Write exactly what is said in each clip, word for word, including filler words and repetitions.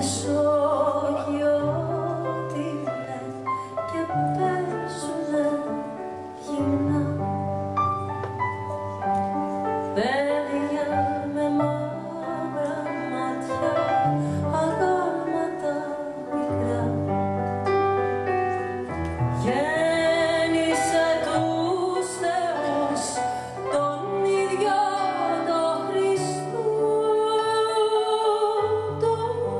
Μεσόγειο τίνε και παίζουνε γυμνά παιδιά με μαύρα μάτια, αγάλματα μικρά. Γέννησε τους θεούς τον ίδιο το Χριστού το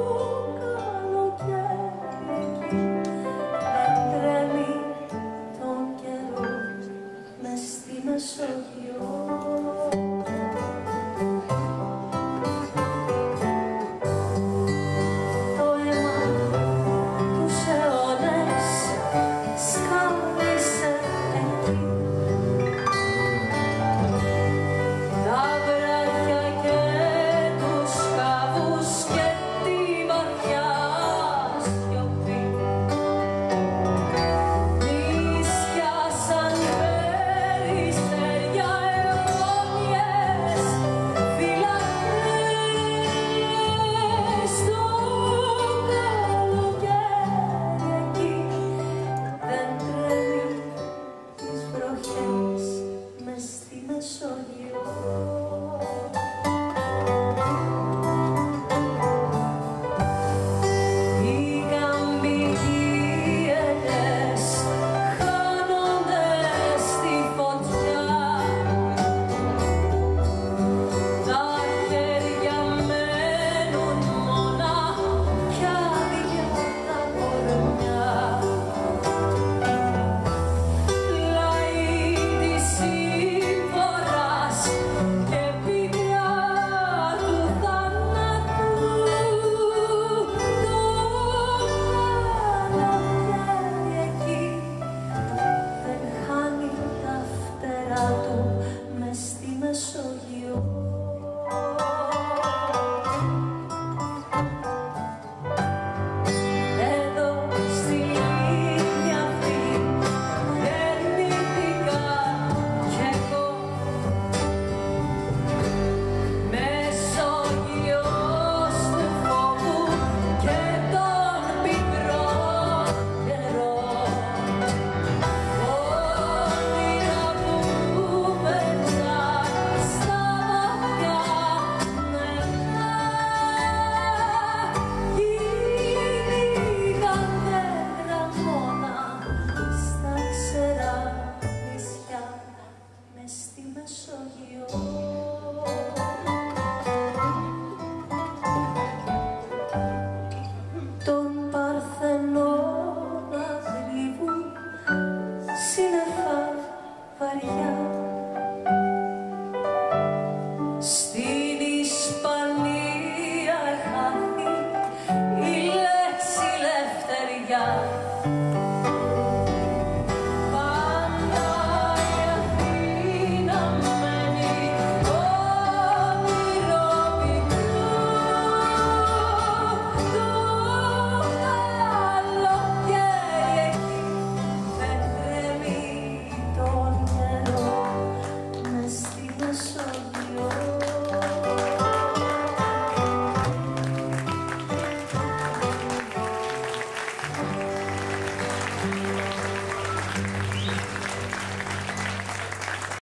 καλοκαίρι δεν τρέμει τον καιρό μες στη Μεσόγειο. Στην Ισπανία χάθη η λέξη ελευθεριά. Πάντα η Αθήνα μένει όνειρο πικρό. Το καλοκαίρι εκεί δεν τρέμει τον καιρό μες στη Μεσόγειο.